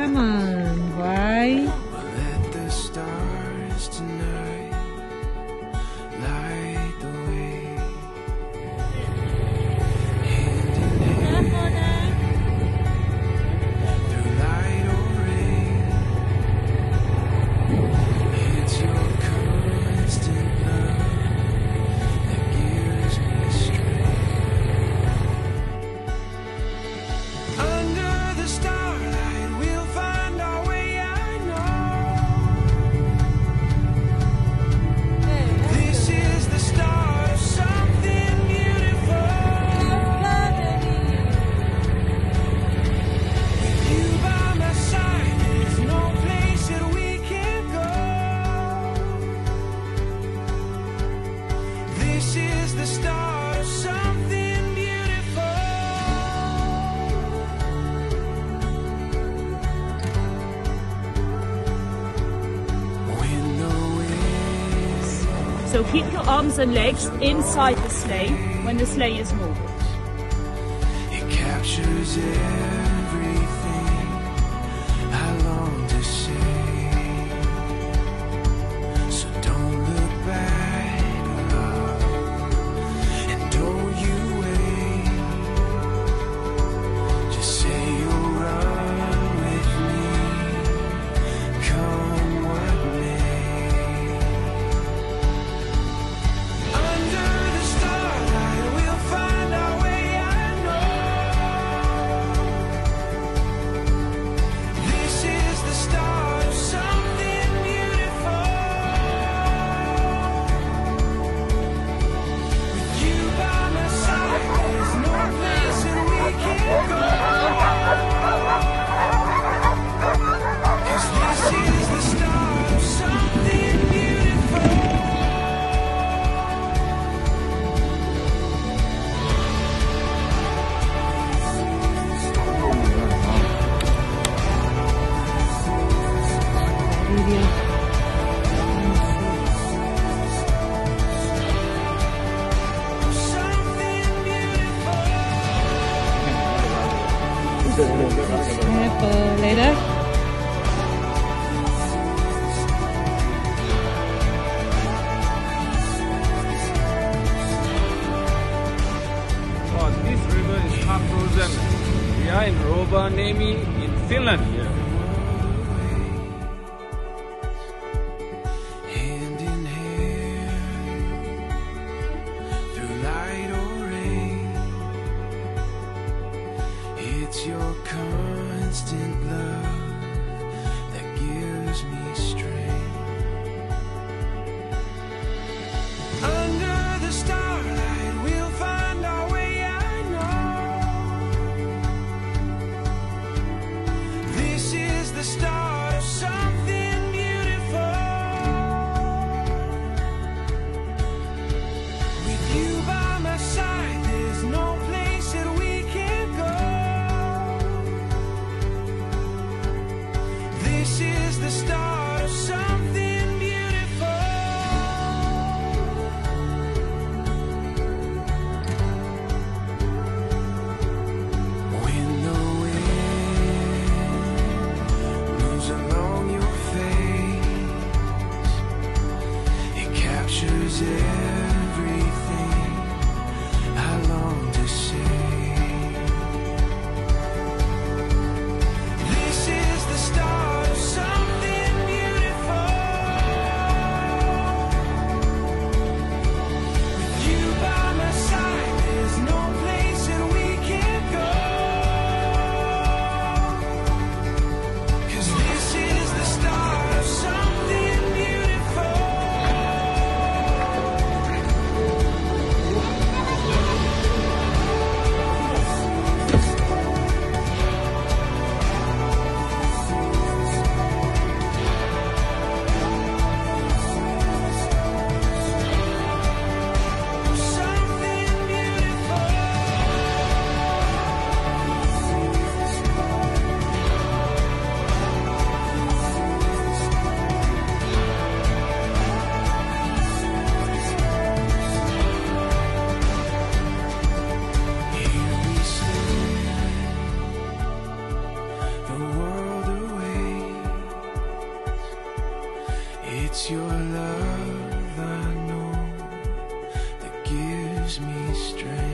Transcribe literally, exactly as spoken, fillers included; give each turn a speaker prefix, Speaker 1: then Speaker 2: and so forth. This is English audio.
Speaker 1: Come on, why?
Speaker 2: Let the stars tonight light the way. Hand in hand, through light or rain. It's your constant love that gives me strength. Under the starlight, we'll find our way. I know this is the start of something beautiful. With you by my side, there's no place that we can't go. This is the start of something beautiful. When the wind
Speaker 3: So keep your arms and legs inside the sleigh when the sleigh is moving.
Speaker 2: it captures everything I long to say. So don't look back, love, and don't you wait. Just say you'll run with me, come what may. Under the starlight, we'll find our way. I know this is the start of something beautiful. With you by my side, there's no place that we can't go. 'Cause this is the start of something beautiful. Something beautiful.
Speaker 1: Apple later.
Speaker 4: Oh, this river is half frozen. We are in Rovaniemi in Finland here.
Speaker 2: Hand in hand, through light or rain. It's your constant love that gives me strength. Under the starlight, we'll find our way. I know this is the start of something beautiful. With you by my side, there's no place that we can't go. This is the start of something beautiful. When the wind moves along your face, it captures everything I long to say. This is the start of something gives me strength.